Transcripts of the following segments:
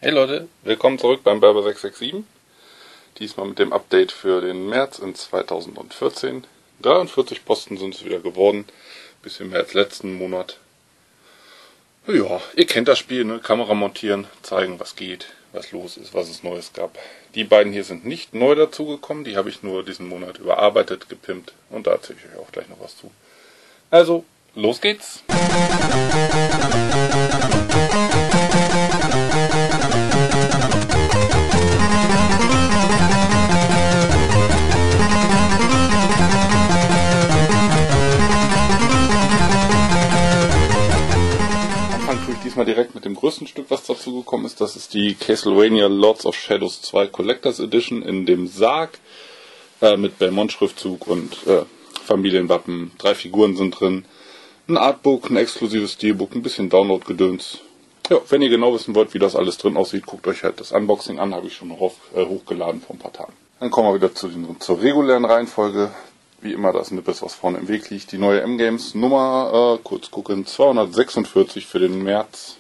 Hey Leute, willkommen zurück beim Berber 667. Diesmal mit dem Update für den März in 2014. 43 Posten sind es wieder geworden. Bisschen mehr als letzten Monat. Ja, ihr kennt das Spiel, ne? Kamera montieren, zeigen, was geht, was los ist, was es Neues gab. Die beiden hier sind nicht neu dazugekommen. Die habe ich nur diesen Monat überarbeitet, gepimpt. Und da erzähle ich euch auch gleich noch was zu. Also, los geht's! Diesmal direkt mit dem größten Stück, was dazu gekommen ist. Das ist die Castlevania Lords of Shadows 2 Collectors Edition in dem Sarg mit Belmont-Schriftzug und Familienwappen. 3 Figuren sind drin. Ein Artbook, ein exklusives Steelbook, ein bisschen Download-Gedöns. Ja, wenn ihr genau wissen wollt, wie das alles drin aussieht, guckt euch halt das Unboxing an. Habe ich schon hochgeladen vor ein paar Tagen. Dann kommen wir wieder zur regulären Reihenfolge. Wie immer das Nippes, was vorne im Weg liegt. Die neue M-Games Nummer, kurz gucken, 246 für den März.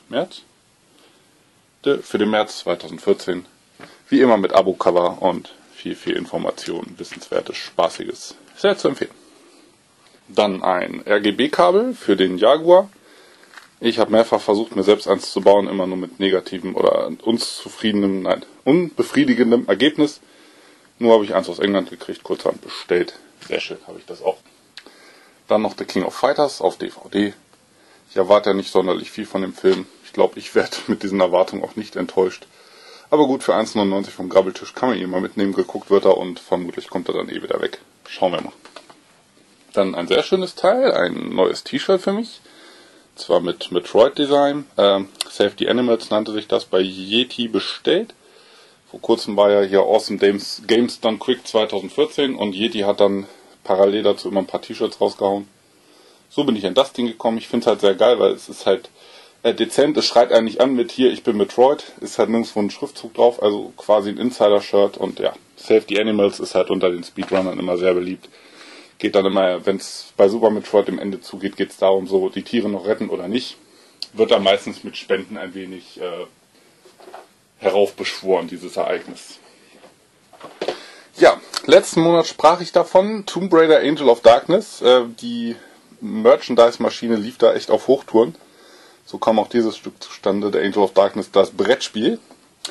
Für den März 2014. Wie immer mit Abo-Cover und viel Information, Wissenswertes, Spaßiges. Sehr zu empfehlen. Dann ein RGB-Kabel für den Jaguar. Ich habe mehrfach versucht, mir selbst eins zu bauen, immer nur mit negativem oder unbefriedigendem Ergebnis. Nur habe ich eins aus England gekriegt, kurzerhand bestellt. Sehr schön, habe ich das auch. Dann noch The King of Fighters auf DVD. Ich erwarte ja nicht sonderlich viel von dem Film. Ich glaube, ich werde mit diesen Erwartungen auch nicht enttäuscht. Aber gut, für 1,99 vom Grabbeltisch kann man ihn mal mitnehmen. Geguckt wird er und vermutlich kommt er dann eh wieder weg. Schauen wir mal. Dann ein sehr schönes Teil, ein neues T-Shirt für mich. Zwar mit Metroid-Design. Save the Animals nannte sich das, bei Yeti bestellt. Vor kurzem war ja hier Awesome Games Done Quick 2014 und Yeti hat dann parallel dazu immer ein paar T-Shirts rausgehauen. So bin ich an das Ding gekommen. Ich finde es halt sehr geil, weil es ist halt dezent. Es schreit eigentlich an mit hier, ich bin Metroid. Ist halt nirgendwo ein Schriftzug drauf, also quasi ein Insider-Shirt. Und ja, Save the Animals ist halt unter den Speedrunnern immer sehr beliebt. Geht dann immer, wenn es bei Super Metroid im Ende zugeht, geht es darum, so die Tiere noch retten oder nicht. Wird dann meistens mit Spenden ein wenig heraufbeschworen, dieses Ereignis. Ja, letzten Monat sprach ich davon, Tomb Raider Angel of Darkness. Die Merchandise-Maschine lief da echt auf Hochtouren. So kam auch dieses Stück zustande, der Angel of Darkness, das Brettspiel.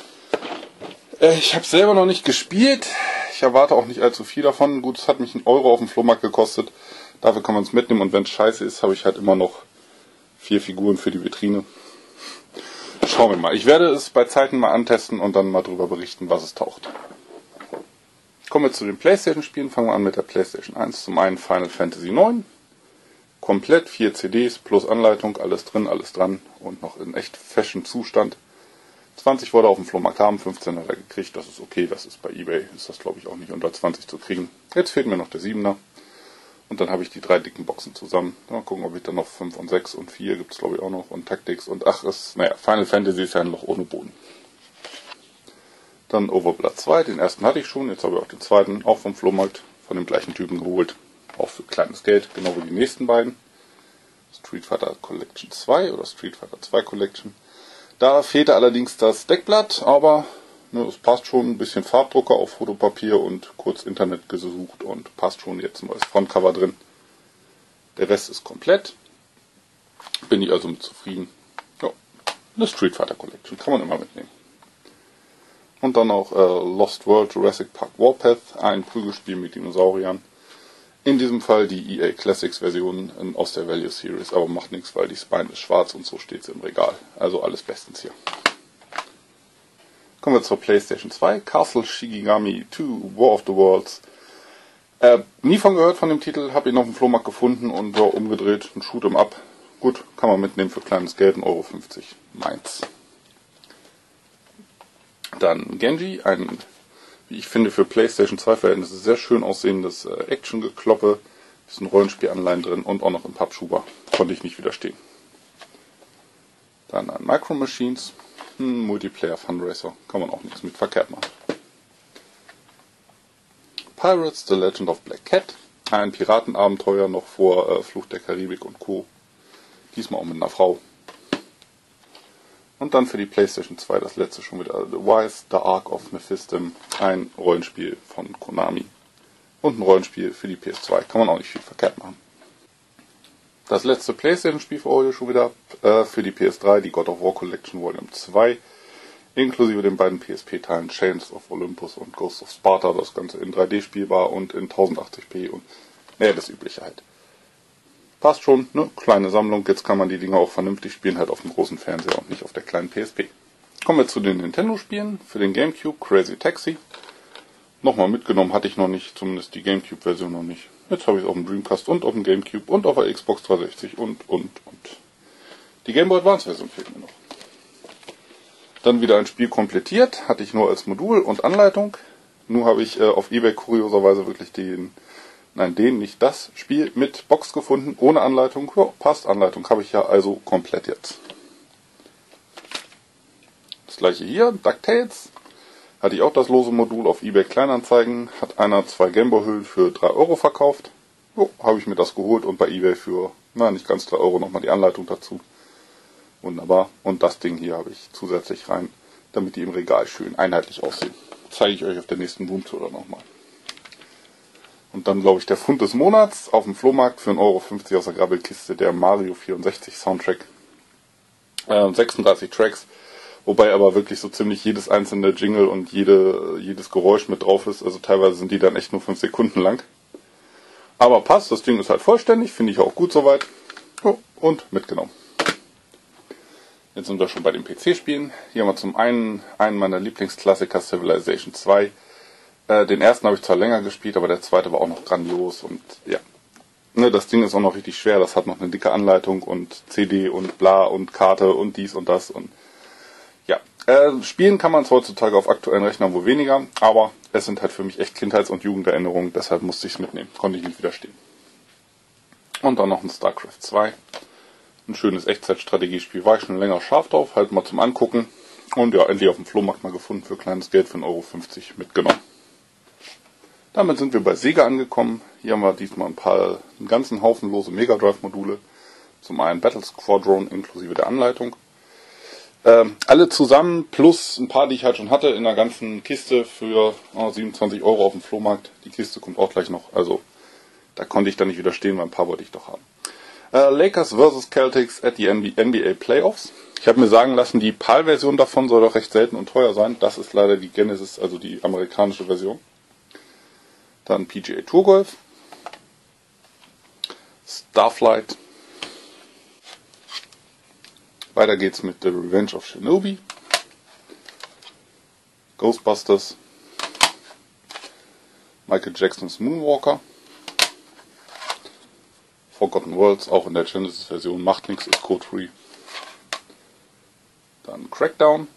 Ich habe selber noch nicht gespielt. Ich erwarte auch nicht allzu viel davon. Gut, es hat mich 1 Euro auf dem Flohmarkt gekostet. Dafür kann man es mitnehmen und wenn es scheiße ist, habe ich halt immer noch 4 Figuren für die Vitrine. Schauen wir mal. Ich werde es bei Zeiten mal antesten und dann mal drüber berichten, was es taucht. Kommen wir zu den PlayStation-Spielen. Fangen wir an mit der PlayStation 1. Zum einen Final Fantasy IX. Komplett 4 CDs plus Anleitung, alles drin, alles dran und noch in echt Fashion-Zustand. 20 wurde auf dem Flohmarkt haben, 15 hat er gekriegt. Das ist okay, das ist bei eBay. Ist das glaube ich auch nicht unter 20 zu kriegen. Jetzt fehlt mir noch der 7er. Und dann habe ich die 3 dicken Boxen zusammen. Mal gucken, ob ich dann noch 5 und 6 und 4 gibt es glaube ich auch noch. Und Tactics und Final Fantasy ist ja ein Loch ohne Boden. Dann Overblood 2, den ersten hatte ich schon. Jetzt habe ich auch den zweiten, auch vom Flohmarkt, von dem gleichen Typen geholt. Auch für kleines Geld, genau wie die nächsten beiden. Street Fighter Collection 2 oder Street Fighter 2 Collection. Da fehlte allerdings das Deckblatt, aber es passt schon, ein bisschen Farbdrucker auf Fotopapier und kurz Internet gesucht und passt schon, jetzt ein neues Frontcover drin. Der Rest ist komplett. Bin ich also mit zufrieden. Ja, eine Street Fighter Collection, kann man immer mitnehmen. Und dann auch Lost World Jurassic Park Warpath, ein Prügelspiel mit Dinosauriern. In diesem Fall die EA Classics Version aus der Value Series, aber macht nichts, weil die Spine ist schwarz und so steht sie im Regal. Also alles bestens hier. Kommen wir zur PlayStation 2, Castle Shigigami 2 War of the Worlds. Nie von gehört von dem Titel, habe ihn auf dem Flohmarkt gefunden und ja, umgedreht, ein Shoot'em Up. Gut, kann man mitnehmen für kleines Geld, 1,50 Euro. Meins. Dann Genji, ein, wie ich finde, für PlayStation 2 Verhältnisse sehr schön aussehendes Action-Gekloppe. Bisschen Rollenspielanleihen drin und auch noch ein Pappschuber. Konnte ich nicht widerstehen. Dann ein Micro Machines. Multiplayer Fundraiser, kann man auch nichts mit verkehrt machen. Pirates, The Legend of Black Cat, ein Piratenabenteuer noch vor Fluch der Karibik und Co. Diesmal auch mit einer Frau. Und dann für die PlayStation 2 das letzte schon wieder, The Wise, The Ark of Mephistim, ein Rollenspiel von Konami. Und ein Rollenspiel für die PS2, kann man auch nicht viel verkehrt machen. Das letzte PlayStation-Spiel für heute schon wieder für die PS3, die God of War Collection Volume 2, inklusive den beiden PSP-Teilen Chains of Olympus und Ghost of Sparta, das Ganze in 3D spielbar und in 1080p und das Übliche halt. Passt schon, ne? Kleine Sammlung, jetzt kann man die Dinger auch vernünftig spielen, halt auf dem großen Fernseher und nicht auf der kleinen PSP. Kommen wir zu den Nintendo-Spielen. Für den Gamecube Crazy Taxi. Nochmal mitgenommen hatte ich noch nicht, zumindest die Gamecube-Version noch nicht. Jetzt habe ich es auf dem Dreamcast und auf dem Gamecube und auf der Xbox 360 und. Die Game Boy Advance-Version fehlt mir noch. Dann wieder ein Spiel komplettiert, hatte ich nur als Modul und Anleitung. Nun habe ich auf eBay kurioserweise wirklich nicht das Spiel mit Box gefunden, ohne Anleitung. Ja, passt, Anleitung habe ich ja also komplett jetzt. Das gleiche hier, DuckTales. Hatte ich auch das lose Modul auf eBay Kleinanzeigen. Hat einer 2 Gameboy-Hüllen für 3 Euro verkauft. Jo, habe ich mir das geholt und bei eBay für, nicht ganz 3 Euro nochmal die Anleitung dazu. Wunderbar. Und das Ding hier habe ich zusätzlich rein, damit die im Regal schön einheitlich aussehen. Zeige ich euch auf der nächsten Boom-Tour nochmal. Und dann, glaube ich, der Fund des Monats auf dem Flohmarkt für 1,50 Euro aus der Grabbelkiste, der Mario 64 Soundtrack. 36 Tracks, wobei aber wirklich so ziemlich jedes einzelne Jingle und jedes Geräusch mit drauf ist. Also teilweise sind die dann echt nur 5 Sekunden lang. Aber passt, das Ding ist halt vollständig, finde ich auch gut soweit. Oh, und mitgenommen. Jetzt sind wir schon bei den PC-Spielen. Hier haben wir zum einen meiner Lieblingsklassiker, Civilization 2. Den ersten habe ich zwar länger gespielt, aber der zweite war auch noch grandios und ja. Das Ding ist auch noch richtig schwer, das hat noch eine dicke Anleitung und CD und bla und Karte und dies und das und ja. Spielen kann man es heutzutage auf aktuellen Rechnern wohl weniger, aber es sind halt für mich echt Kindheits- und Jugenderinnerungen, deshalb musste ich es mitnehmen, konnte ich nicht widerstehen. Und dann noch ein StarCraft 2. Ein schönes Echtzeitstrategiespiel, war ich schon länger scharf drauf, halt mal zum Angucken und ja, endlich auf dem Flohmarkt mal gefunden für kleines Geld für 1,50 Euro mitgenommen. Damit sind wir bei Sega angekommen. Hier haben wir diesmal einen ganzen Haufen lose Mega Drive Module. Zum einen Battle Squadron inklusive der Anleitung. Alle zusammen plus ein paar, die ich halt schon hatte, in der ganzen Kiste für 27 Euro auf dem Flohmarkt. Die Kiste kommt auch gleich noch, also da konnte ich dann nicht widerstehen, weil ein paar wollte ich doch haben. Lakers vs. Celtics at the NBA Playoffs. Ich habe mir sagen lassen, die PAL-Version davon soll doch recht selten und teuer sein. Das ist leider die Genesis, also die amerikanische Version. Dann PGA Tour Golf, Starflight. Weiter geht's mit The Revenge of Shinobi, Ghostbusters, Michael Jacksons Moonwalker, Forgotten Worlds, auch in der Genesis-Version, macht nichts, ist code-free. Dann Crackdown,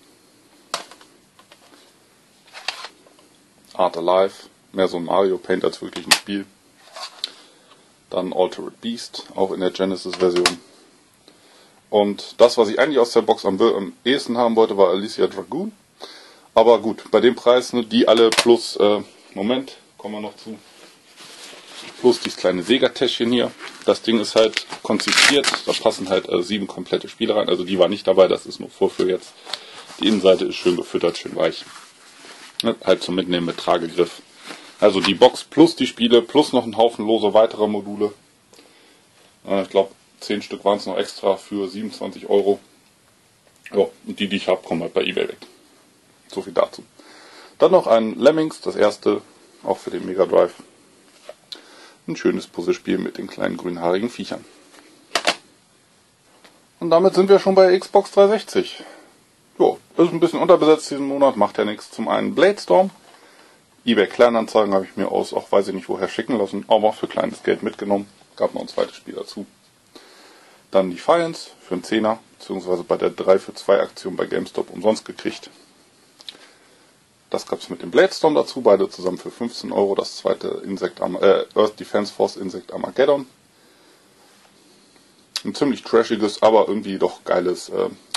Art Alive, mehr so ein Mario Paint als wirklich ein Spiel. Dann Altered Beast, auch in der Genesis-Version. Und das, was ich eigentlich aus der Box am ehesten haben wollte, war Alicia Dragoon. Aber gut, bei dem Preis, die alle plus, Moment, kommen wir noch zu. Plus dieses kleine Sega-Täschchen hier. Das Ding ist halt konzipiert, da passen halt 7 komplette Spiele rein. Also die war nicht dabei, das ist nur Vorführ jetzt. Die Innenseite ist schön gefüttert, schön weich. Halt zum Mitnehmen mit Tragegriff. Also die Box plus die Spiele, plus noch ein Haufen lose weitere Module. Ich glaube 10 Stück waren es noch extra für 27 Euro. Ja, und die ich habe, kommen halt bei eBay weg. So viel dazu. Dann noch ein Lemmings, das erste, auch für den Mega Drive. Ein schönes Puzzlespiel mit den kleinen grünhaarigen Viechern. Und damit sind wir schon bei Xbox 360. Jo, ist ein bisschen unterbesetzt diesen Monat, macht ja nichts. Zum einen Bladestorm. eBay Kleinanzeigen habe ich mir aus, auch weiß ich nicht woher, schicken lassen, aber für kleines Geld mitgenommen. Gab noch ein zweites Spiel dazu. Dann Defiance für einen Zehner, beziehungsweise bei der 3 für 2 Aktion bei GameStop umsonst gekriegt. Das gab es mit dem Bladestorm dazu, beide zusammen für 15 Euro. Das zweite Earth Defense Force Insect Armageddon. Ein ziemlich trashiges, aber irgendwie doch geiles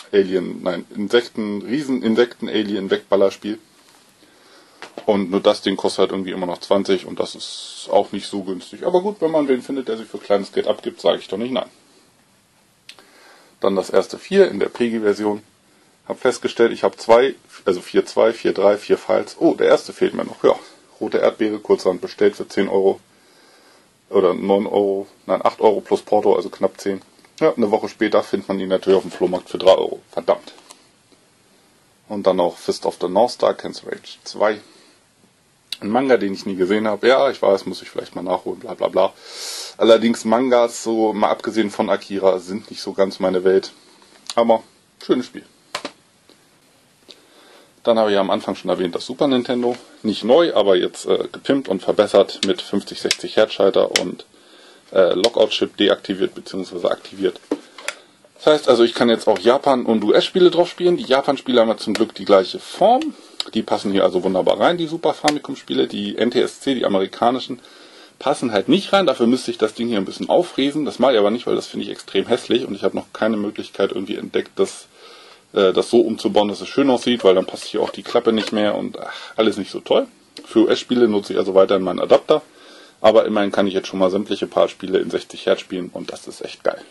Riesen-Insekten-Alien-Wegballerspiel. Und nur das Ding kostet halt irgendwie immer noch 20 und das ist auch nicht so günstig. Aber gut, wenn man wen findet, der sich für kleines Geld abgibt, sage ich doch nicht nein. Dann das erste 4 in der PEGI-Version. Habe festgestellt, ich habe 4 Files. Oh, der erste fehlt mir noch. Ja, rote Erdbeere, kurzerhand bestellt für 10 Euro. Oder 9 Euro, nein, 8 Euro plus Porto, also knapp 10. Ja, eine Woche später findet man die natürlich auf dem Flohmarkt für 3 Euro. Verdammt. Und dann noch Fist of the North Star, Cancer Rage 2. Ein Manga, den ich nie gesehen habe. Ja, ich weiß, muss ich vielleicht mal nachholen, bla bla bla. Allerdings Mangas, so mal abgesehen von Akira, sind nicht so ganz meine Welt. Aber schönes Spiel. Dann habe ich ja am Anfang schon erwähnt, das Super Nintendo. Nicht neu, aber jetzt gepimpt und verbessert mit 50-60 Hertz Schalter und Lockout-Chip deaktiviert bzw. aktiviert. Das heißt also, ich kann jetzt auch Japan- und US-Spiele drauf spielen. Die Japan-Spiele haben ja zum Glück die gleiche Form. Die passen hier also wunderbar rein, die Super Famicom-Spiele. Die NTSC, die amerikanischen, passen halt nicht rein. Dafür müsste ich das Ding hier ein bisschen aufräsen. Das mache ich aber nicht, weil das finde ich extrem hässlich. Und ich habe noch keine Möglichkeit irgendwie entdeckt, das so umzubauen, dass es schön aussieht, weil dann passt hier auch die Klappe nicht mehr und alles nicht so toll. Für US-Spiele nutze ich also weiterhin meinen Adapter. Aber immerhin kann ich jetzt schon mal sämtliche Paar-Spiele in 60 Hertz spielen und das ist echt geil.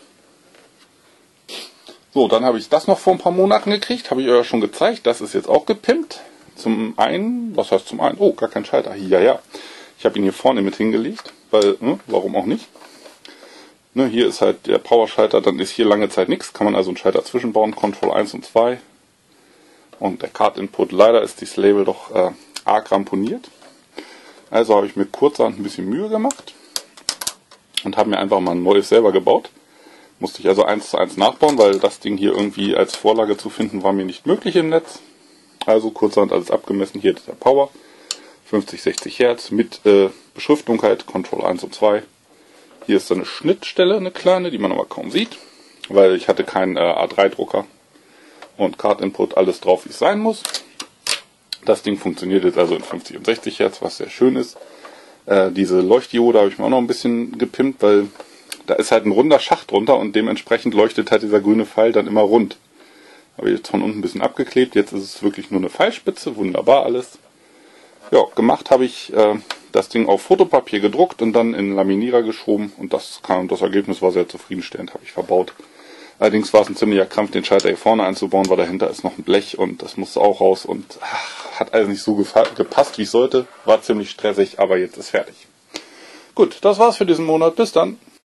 So, dann habe ich das noch vor ein paar Monaten gekriegt, habe ich euch ja schon gezeigt, das ist jetzt auch gepimpt. Zum einen, was heißt zum einen? Oh, gar kein Schalter. Ja. Ich habe ihn hier vorne mit hingelegt, weil, warum auch nicht? Hier ist halt der Power-Schalter, dann ist hier lange Zeit nichts, kann man also einen Schalter zwischenbauen, Control 1 und 2. Und der Card-Input, leider ist dieses Label doch arg ramponiert. Also habe ich mir kurzerhand ein bisschen Mühe gemacht und habe mir einfach mal ein neues selber gebaut. Musste ich also 1:1 nachbauen, weil das Ding hier irgendwie als Vorlage zu finden war mir nicht möglich im Netz. Also kurzerhand alles abgemessen, hier ist der Power, 50-60 Hertz mit Beschriftung halt, Control 1 und 2. Hier ist so eine Schnittstelle, eine kleine, die man aber kaum sieht, weil ich hatte keinen A3-Drucker und Card-Input, alles drauf, wie es sein muss. Das Ding funktioniert jetzt also in 50 und 60 Hertz, was sehr schön ist. Diese Leuchtdiode habe ich mir auch noch ein bisschen gepimpt, weil da ist halt ein runder Schacht drunter und dementsprechend leuchtet halt dieser grüne Pfeil dann immer rund. Habe ich jetzt von unten ein bisschen abgeklebt, jetzt ist es wirklich nur eine Pfeilspitze, wunderbar alles. Ja, gemacht habe ich das Ding auf Fotopapier gedruckt und dann in Laminierer geschoben und das Ergebnis war sehr zufriedenstellend, habe ich verbaut. Allerdings war es ein ziemlicher Krampf, den Schalter hier vorne einzubauen, weil dahinter ist noch ein Blech und das musste auch raus und hat also nicht so gepasst, wie es sollte. War ziemlich stressig, aber jetzt ist fertig. Gut, das war's für diesen Monat. Bis dann.